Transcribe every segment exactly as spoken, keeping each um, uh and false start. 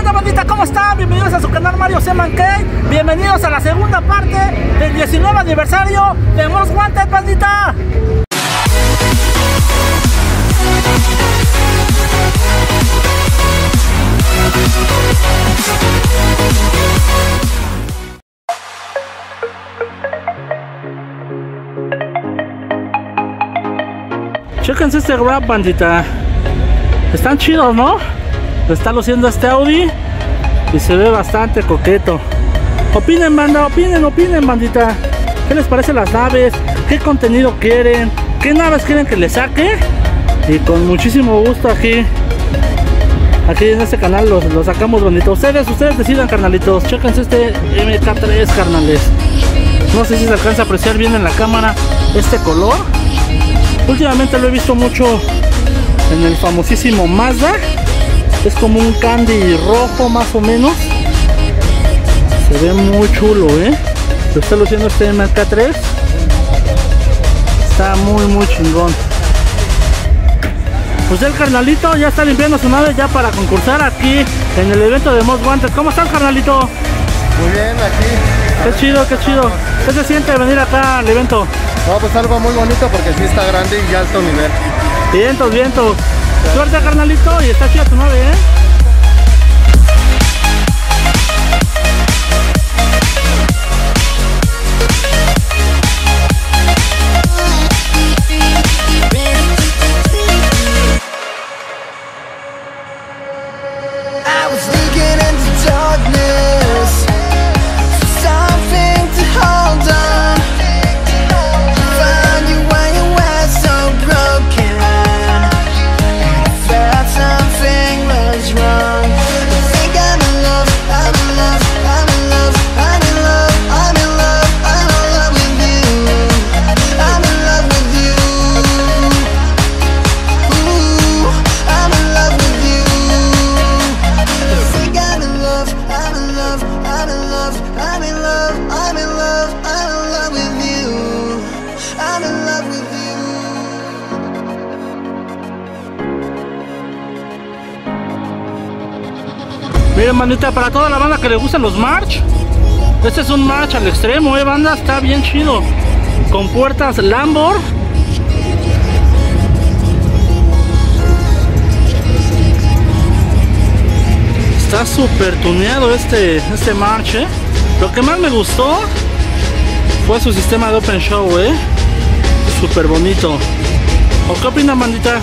onda, bandita? ¿Cómo están? Bienvenidos a su canal Mario C. Mankey. Bienvenidos a la segunda parte del diecinueve aniversario de Most Wanted, bandita. Chéquense este grab, bandita. Están chidos, ¿no? Está luciendo este Audi y se ve bastante coqueto. Opinen, banda, opinen, opinen, bandita. ¿Qué les parecen las naves? ¿Qué contenido quieren? ¿Qué naves quieren que les saque? Y con muchísimo gusto aquí Aquí en este canal los, los sacamos, bandita. Ustedes, ustedes decidan, carnalitos. Chéquense este M K tres, carnales. No sé si se alcanza a apreciar bien en la cámara este color. Últimamente lo he visto mucho en el famosísimo Mazda. Es como un candy rojo más o menos. Se ve muy chulo, eh. Lo está luciendo este M K tres. Está muy muy chingón. Pues el carnalito ya está limpiando su nave ya para concursar aquí en el evento de Most Wanted. ¿Cómo están, carnalito? Muy bien, aquí. Qué chido, qué chido. ¿Qué se siente venir acá al evento? No, pues algo muy bonito porque sí está grande y ya alto nivel. Vientos, vientos. Suerte, carnalito, y está chida tu nave, ¿eh? Miren, bandita, para toda la banda que le gustan los March, este es un March al extremo, eh, banda, está bien chido. Con puertas Lambor. Está súper tuneado este, este March, eh. Lo que más me gustó fue su sistema de Open Show, eh. Súper bonito. ¿O qué opinan, bandita?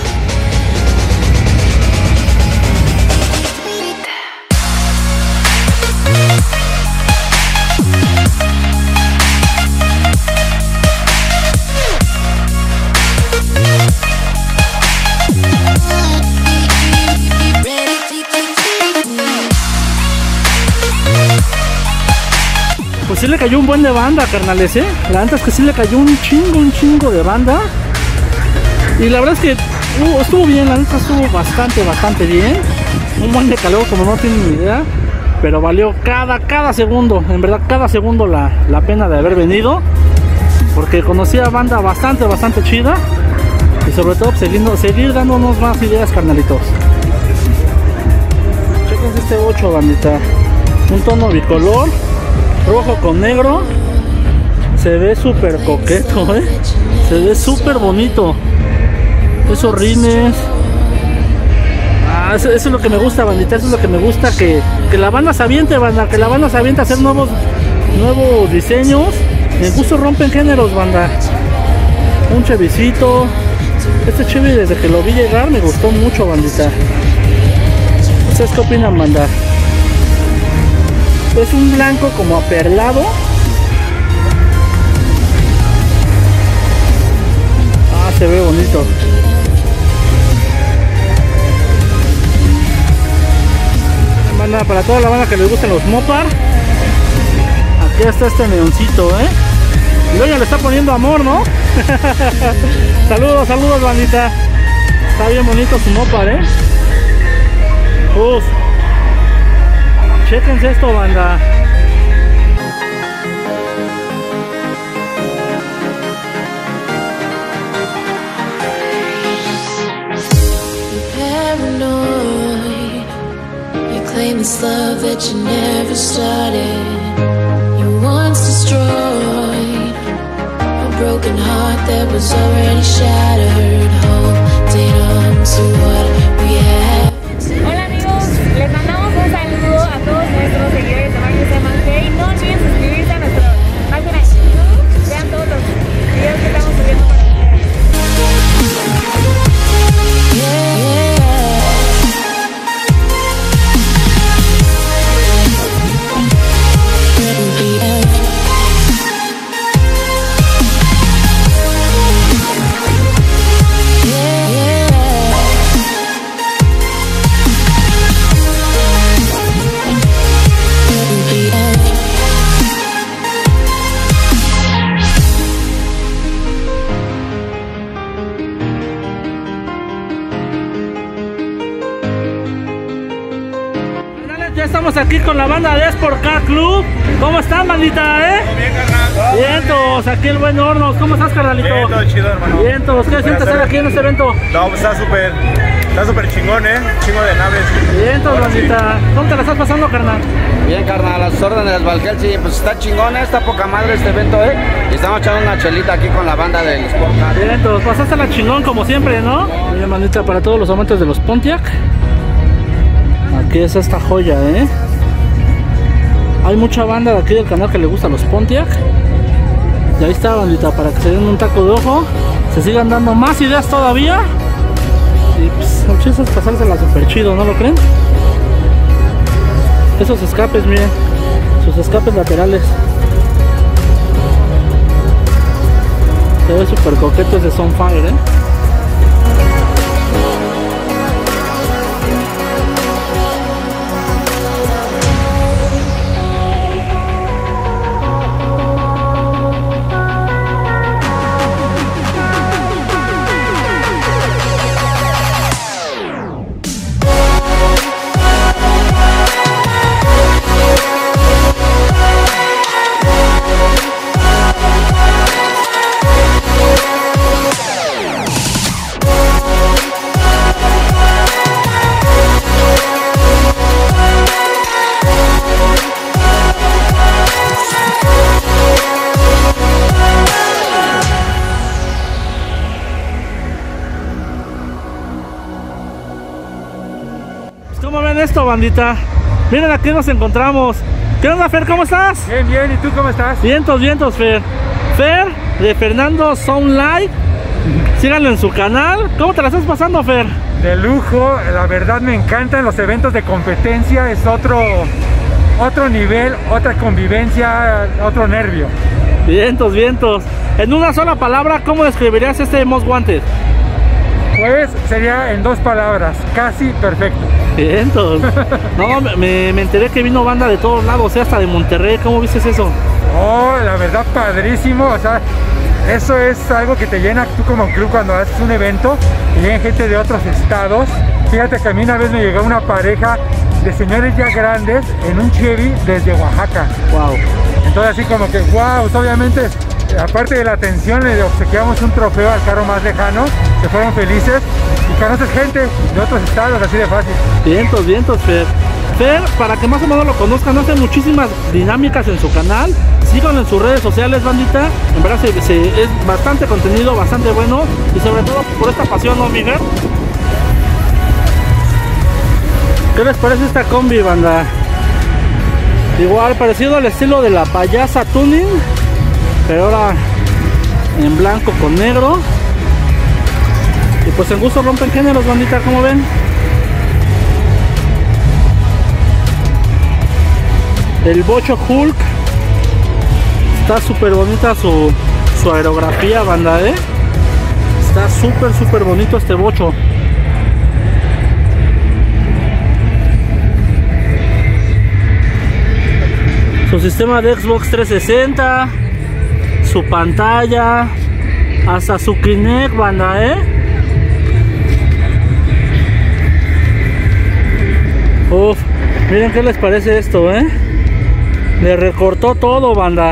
Pues sí le cayó un buen de banda, carnales, eh. La neta es que sí le cayó un chingo, un chingo de banda. Y la verdad es que uh, estuvo bien, la neta estuvo bastante, bastante bien. Un buen de calor, como no tienen ni idea. Pero valió cada, cada segundo, en verdad, cada segundo la, la pena de haber venido. Porque conocí a banda bastante, bastante chida. Y sobre todo, pues, seguir, seguir dándonos más ideas, carnalitos. Chequense este ocho, bandita. Un tono bicolor. Rojo con negro. Se ve súper coqueto, eh. Se ve súper bonito. Esos rines. Ah, eso, eso es lo que me gusta, bandita. Eso es lo que me gusta. Que, que la banda se aviente, banda. Que la banda se aviente a hacer nuevos, nuevos diseños. Me gusta rompen géneros, banda. Un Chevycito. Este Chevy desde que lo vi llegar me gustó mucho, bandita. ¿Ustedes qué opinan, banda? Es un blanco como aperlado. Ah, se ve bonito. Banda, para toda la banda que les gustan los Mopar, aquí está este neoncito, eh. Y luego le está poniendo amor, ¿no? Saludos, saludos, bandita. Está bien bonito su Mopar, eh. Uf. Chéquense esto, banda. Paranoid, you claim the this love that you never started. You once destroyed a broken heart that was already shattered. Holding on to what we have. Hola amigos, les mandamos un saludo a todos nuestros seguidores de Marcus M K. No olviden suscribirse a nuestra página de YouTube. Vean todos los videos que estamos subiendo para ustedes. Yeah, yeah. Ya estamos aquí con la banda de Sport Car Club. ¿Cómo están, bandita, eh? Todo bien, carnal. Vientos, aquí el buen Hornos. ¿Cómo estás, carnalito? Bien, todo chido, hermano. Vientos, ¿qué sientes estar aquí en este evento? No, pues está súper, está súper chingón, eh. Chingo de naves. Vientos, Ahora bandita. sí. ¿Cómo te la estás pasando, carnal? Bien, carnal, a las órdenes del Valkelsi, pues está chingón, eh, está poca madre este evento, eh. Y estamos echando una chelita aquí con la banda del Sport Car. Vientos, pasaste la chingón como siempre, ¿no? Bien, bandita, para todos los amantes de los Pontiac. Aquí es esta joya, eh. Hay mucha banda de aquí del canal que le gusta los Pontiac. Y ahí está, bandita, para que se den un taco de ojo, se sigan dando más ideas todavía. Y pues, el chiste es pasársela súper chido, ¿no lo creen? Esos escapes, miren, sus escapes laterales. Se ve súper coqueto ese Sunfire, ¿eh? ¿Cómo ven esto, bandita? Miren, aquí nos encontramos. ¿Qué onda, Fer? ¿Cómo estás? Bien, bien, ¿y tú cómo estás? Vientos, vientos, Fer. Fer, de Fernando Sound Live. Síganlo en su canal. ¿Cómo te la estás pasando, Fer? De lujo, la verdad me encantan los eventos de competencia, es otro, otro nivel, otra convivencia, otro nervio. Vientos, vientos. En una sola palabra, ¿cómo describirías este Most Wanted? Pues sería en dos palabras, casi perfecto. Vientos. No, me, me enteré que vino banda de todos lados, o sea, hasta de Monterrey. ¿Cómo viste eso? Oh, la verdad padrísimo, o sea, eso es algo que te llena tú como club cuando haces un evento y viene gente de otros estados. Fíjate que a mí una vez me llegó una pareja de señores ya grandes en un Chevy desde Oaxaca. Wow. Entonces así como que wow, obviamente aparte de la atención le obsequiamos un trofeo al carro más lejano, que fueron felices y conoces gente de otros estados así de fácil. Vientos, vientos, Fer. Fer, para que más o menos lo conozcan, hace muchísimas dinámicas en su canal. Síganlo en sus redes sociales, bandita. En verdad se, se, es bastante contenido, bastante bueno. Y sobre todo por esta pasión, ¿no, Miguel? ¿Qué les parece esta combi, banda? Igual, parecido al estilo de la Payasa Tuning, pero ahora en blanco con negro. Y pues en gusto rompen géneros, bandita, ¿cómo ven? El Bocho Hulk. Está súper bonita su, su aerografía, banda, ¿eh? Está súper, súper bonito este bocho. Su sistema de Xbox trescientos sesenta, su pantalla, hasta su Kinect, banda, ¿eh? Uf, miren qué les parece esto, ¿eh? Le recortó todo, banda.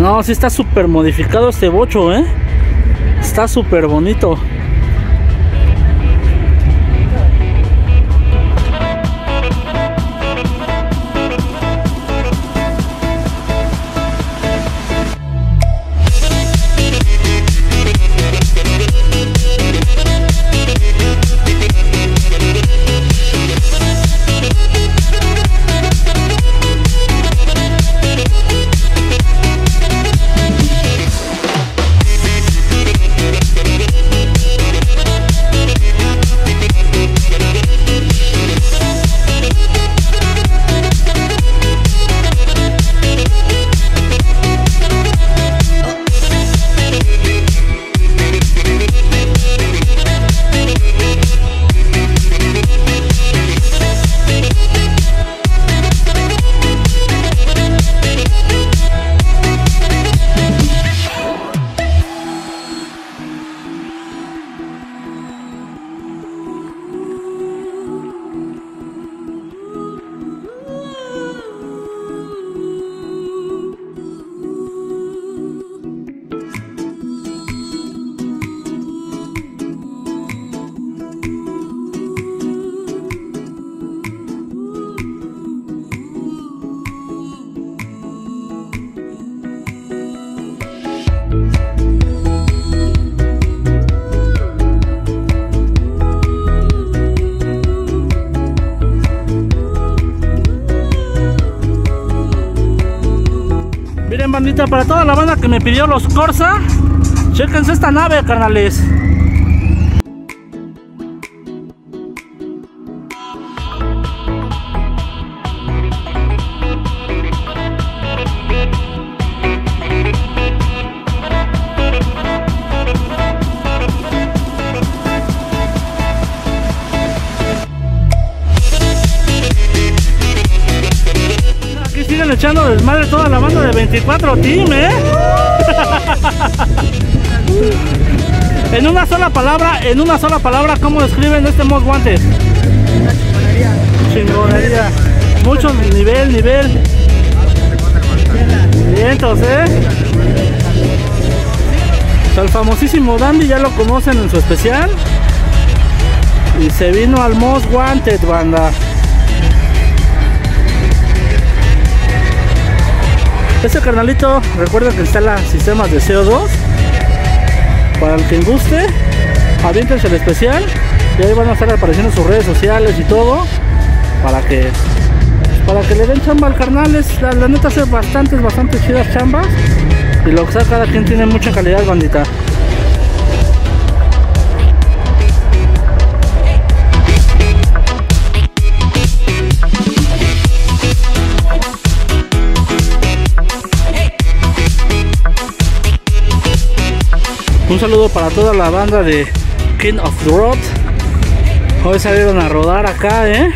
No, sí está súper modificado este bocho, ¿eh? Está súper bonito. Bandita, para toda la banda que me pidió los Corsa, chéquense esta nave, carnales. Siguen echando desmadre toda la banda de veinticuatro Team, ¿eh? En una sola palabra, en una sola palabra, ¿cómo describen este Most Wanted? Chingonería. Chingonería. Mucho nivel, nivel. Vientos, ¿eh? O sea, el famosísimo Dandy ya lo conocen en su especial. Y se vino al Most Wanted, banda. Este carnalito, recuerden que instala sistemas de C O dos. Para el que guste, aviéntense el especial. Y ahí van a estar apareciendo sus redes sociales y todo. Para que para que le den chamba al carnal. Es, la, la neta hace bastantes, bastantes chidas chambas. Y lo que sea, cada quien tiene mucha calidad, bandita. Un saludo para toda la banda de King of the Road. Hoy salieron a rodar acá, ¿eh?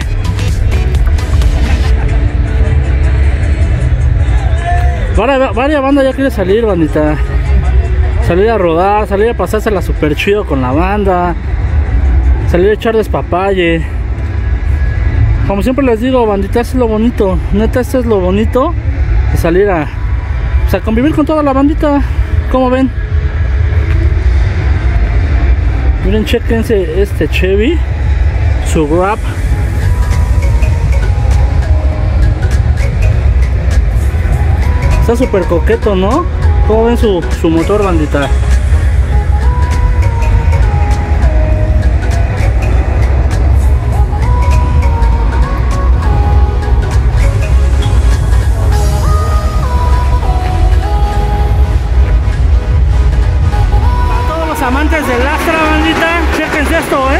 Varias, varias bandas ya quiere salir, bandita. Salir a rodar, salir a pasársela super chido con la banda. Salir a echar despapalle. Como siempre les digo, bandita, esto es lo bonito. Neta, esto es lo bonito de salir a, pues, a convivir con toda la bandita. ¿Cómo ven? Miren, chequense este Chevy, su Grab. Está súper coqueto, ¿no? ¿Cómo ven su, su motor, bandita? Para todos los amantes del Astra, bandita, chequense esto, ¿eh?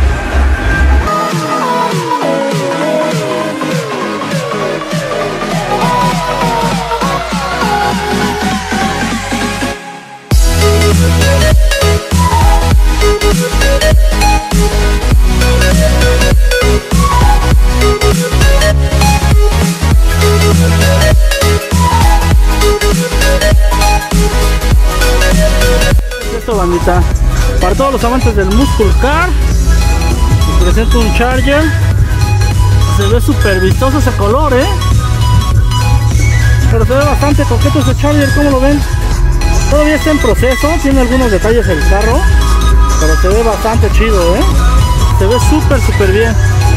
Esto, bandita, para todos los amantes del Muscle Car, les presento un Charger. Se ve súper vistoso ese color, eh. Pero Se ve bastante coqueto ese Charger, ¿cómo lo ven? Todavía está en proceso, tiene algunos detalles el carro, pero se ve bastante chido, ¿eh? Se ve súper, súper bien.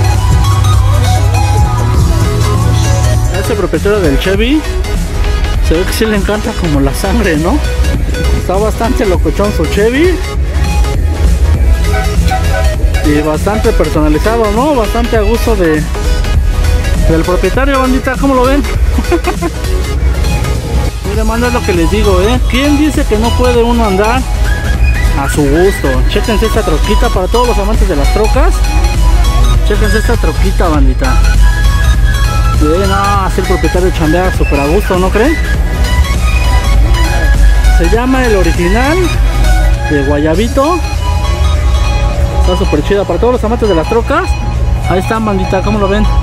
A ese propietario del Chevy se ve que sí le encanta como la sangre, ¿no? Está bastante locochón su Chevy. Y bastante personalizado, ¿no? Bastante a gusto de del propietario, bandita, ¿cómo lo ven? Miren, manda lo que les digo, ¿eh? ¿Quién dice que no puede uno andar a su gusto? Chéquense esta troquita para todos los amantes de las trocas. Chéquense esta troquita, bandita. Y ven, no, así el propietario chambea súper a gusto, ¿no creen? Se llama el original de Guayabito. Está súper chida para todos los amantes de las trocas. Ahí está, bandita, ¿cómo lo ven?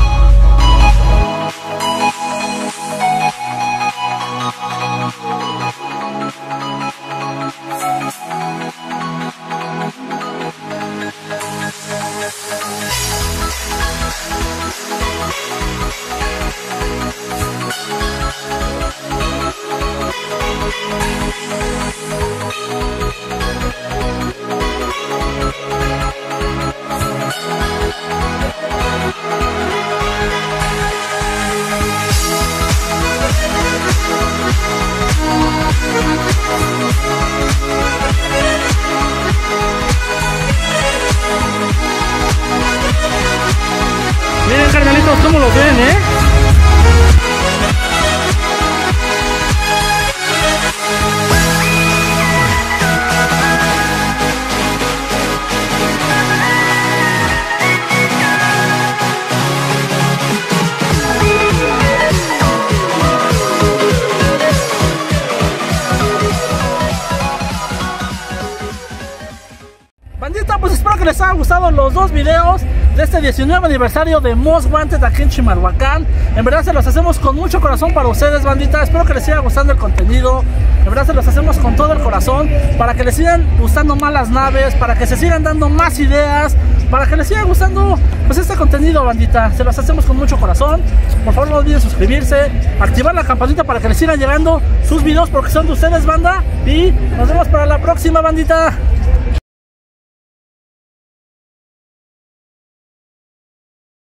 Miren, carnalitos, cómo lo ven, ¿eh? Bandita, pues espero que les haya gustado los dos videos de este diecinueve aniversario de Most Wanted aquí en Chimalhuacán. En verdad se los hacemos con mucho corazón para ustedes, bandita. Espero que les siga gustando el contenido. En verdad se los hacemos con todo el corazón para que les sigan gustando más las naves, para que se sigan dando más ideas, para que les siga gustando pues este contenido, bandita. Se los hacemos con mucho corazón. Por favor no olviden suscribirse, activar la campanita para que les sigan llegando sus videos porque son de ustedes, banda. Y nos vemos para la próxima, bandita.